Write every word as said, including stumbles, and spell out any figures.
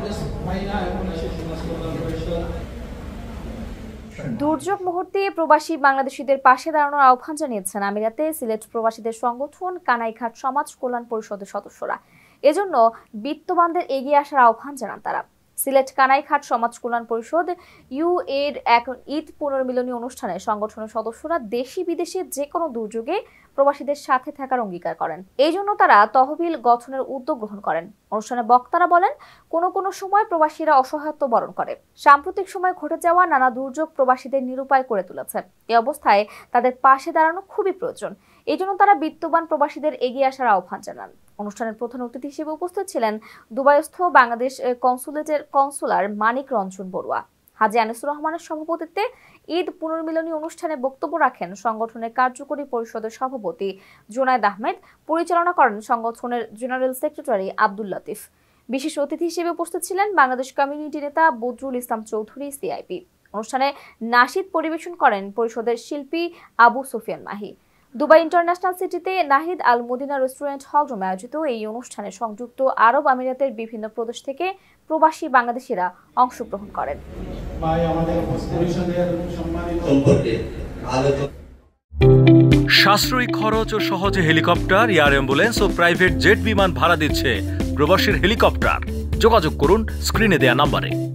দুর্যোগ মুহূর্তে প্রবাসী বাংলাদেশিদের পাশে দাঁড়ানোর আহ্বান জানিয়েছেন আমিরাতে সিলেট প্রবাসীদের সংগঠন কানাইঘাট সমাজ কল্যাণ পরিষদের সদস্যরা। এজন্য বিত্তবানদের এগিয়ে আসার আহ্বান জানান তারা। সিলেট কানাইঘাট সমাজ কল্যাণ পরিষদ ইউ এর এক ঈদ পুনর্মিলনী অনুষ্ঠানে সংগঠনের সদস্যরা দেশি বিদেশে যে কোনো দুর্যোগে প্রবাসীদের সাথে থাকার অঙ্গীকার করেন। এই জন্য তারা তহবিল গঠনের উদ্যোগ গ্রহণ করেন। অনুষ্ঠানে বক্তারা বলেন, কোনো কোনো সময় প্রবাসীরা অসহায়ত্ব বরণ করে। সাম্প্রতিক সময় ঘটে যাওয়া নানা দুর্যোগ প্রবাসীদের নিরুপায় করে তুলেছে। এই অবস্থায় তাদের পাশে দাঁড়ানো খুবই প্রয়োজন। এই জন্য তারা বিত্তবান প্রবাসীদের এগিয়ে আসার আহ্বান জানান। অনুষ্ঠানের প্রধান অতিথি হিসেবে উপস্থিত ছিলেন দুবাইস্থ বাংলাদেশ কনসুলেটের কনসুলার মানিক রঞ্জন বড়ুয়া। হাজী আনিসুর রহমানের সভাপতিত্বে ঈদ পুনর্মিলনী অনুষ্ঠানে বক্তব্য রাখেন সংগঠনের কার্যকরী পরিষদের সভাপতি জুনায়েদ আহমেদ। পরিচালনা করেন সংগঠনের জেনারেল সেক্রেটারি আব্দুল লতিফ। বিশেষ অতিথি হিসেবে উপস্থিত ছিলেন বাংলাদেশ কমিউনিটি নেতা বদরুল ইসলাম চৌধুরী সিআইপি। অনুষ্ঠানে নাশিদ পরিবেশন করেন পরিষদের শিল্পী আবু সুফিয়ান মাহি। দুবাই ইন্টারন্যাশনাল সিটিতে নাহিদ আল মদিনা রেস্টুরেন্ট হল রুমে আয়োজিত এই অনুষ্ঠানে সংযুক্ত আরব আমিরাতের বিভিন্ন প্রদেশ থেকে প্রবাসী বাংলাদেশিরা অংশগ্রহণ করেন। সাশ্রয়ী খরচ ও সহজে হেলিকপ্টার, এয়ার অ্যাম্বুলেন্স ও প্রাইভেট জেট বিমান ভাড়া দিচ্ছে প্রবাসীর হেলিকপ্টার। যোগাযোগ করুন স্ক্রিনে দেয়া নম্বরে।